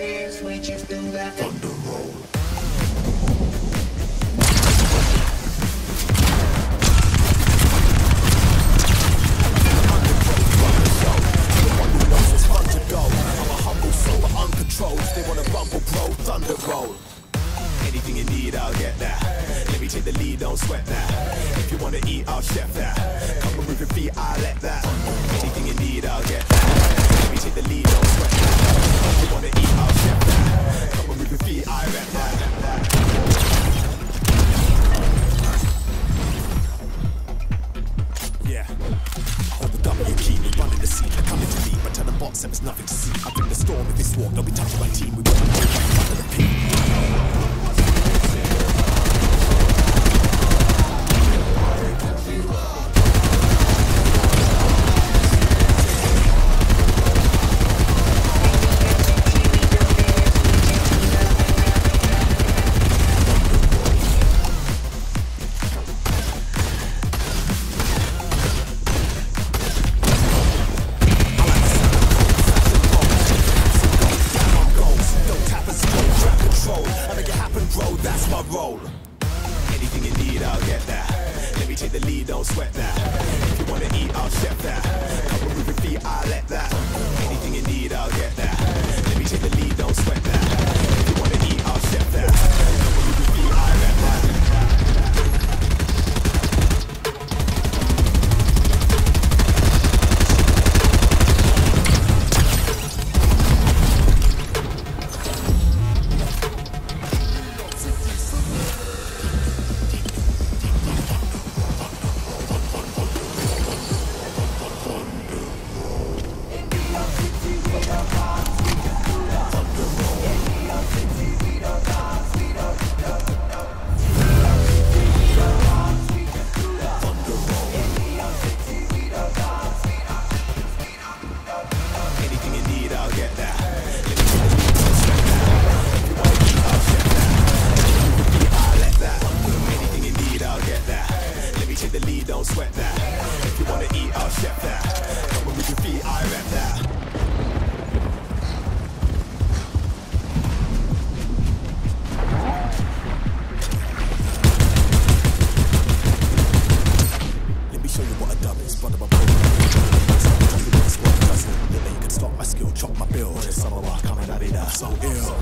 dance with you through that thunder roll. They wanna rumble, bro, thunder roll. Anything you need, I'll get that. Let me take the lead, don't sweat that. If you wanna eat, I'll chef that. Come and move your feet, I'll let that. Anything you need, I'll get that. Let me take the lead, don't sweat that. If you wanna eat, I'll chef that. Come and move your feet, I rep that. Yeah. Hold the W key, we run in the seat, they're coming to me, but tell the box there's nothing to see. I bring the storm if it's warm, don't be touching my team, we want to go under the peak. That's my role. Anything you need, I'll get that. Let me take the lead, don't sweat that. If you wanna eat, I'll chef that. Come and move your feet, I'll let that. Anything you need, I'll get that. Let me take the lead, don't sweat that. If you wanna eat, I'll chef that. Come and move your feet, I'll let that. Don't sweat that. If you wanna eat, I'll chef that. Come and move your feet, I rep that. Let me show you what a dub is, brother. My bro. Then you can stop my skill, chop my bill. There's some of our coming at it, I'm so ill.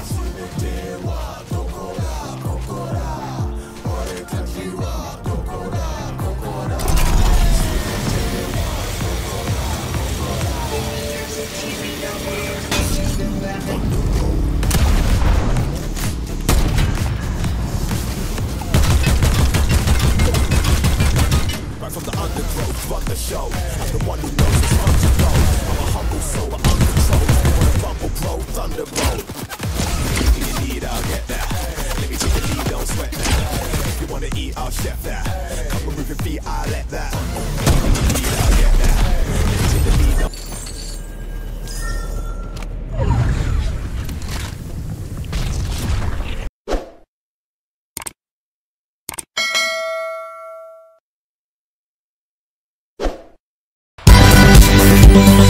From the undergrowth, run the show. I'm the one who knows it's fun to go. I'm a humble soul, but uncontrolled. You wanna rumble, bro, thunder roll. Anything you need, I'll get that. Let me take the lead, don't sweat that. If you wanna eat, I'll chef that. Come and move your feet, I'll let that. Anything you need, I'll get that. Let me take the lead, don't sweat that.